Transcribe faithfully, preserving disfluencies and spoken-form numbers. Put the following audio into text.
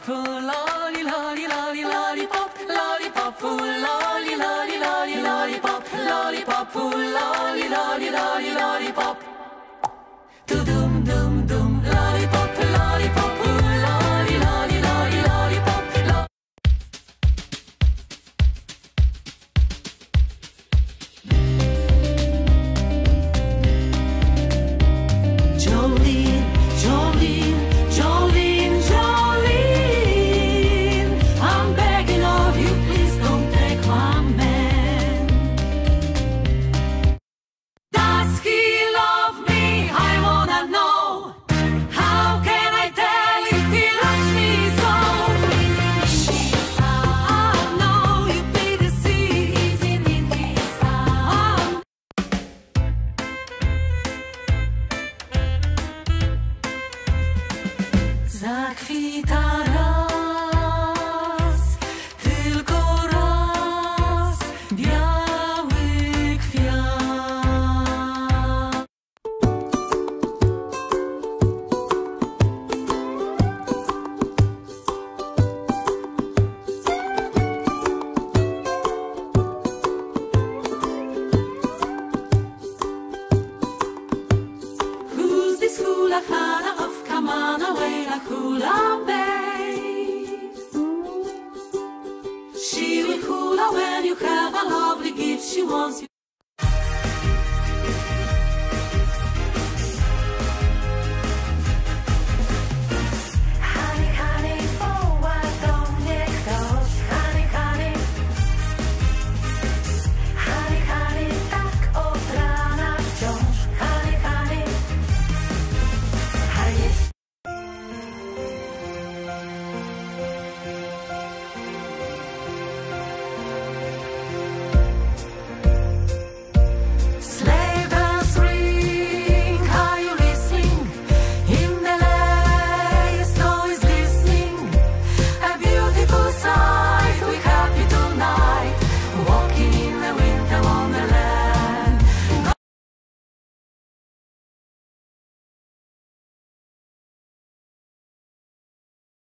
ooh, lolly, lolly, lolly, lollipop, lollipop, ooh, lolly, lolly, lolly, lollipop, lollipop, ooh, lolly, lolly, lolly, lollipop. Do-dum, dum, dum, lollipop, lollipop, ooh, lolly, lolly, lolly, lollipop, lo- Jolene, Jolene, Jolene, Jolene, I'm begging of you, please don't take my man. Does he love me? I wanna know. How can I tell if he loves me so? Oh no, you play the sea, isn't it his arm? Zakwita raz, tylko raz, biały kwiat. Who's this hula hana of Kamana Wela Hula Bay? She will hula when you have a lovely gift she wants you.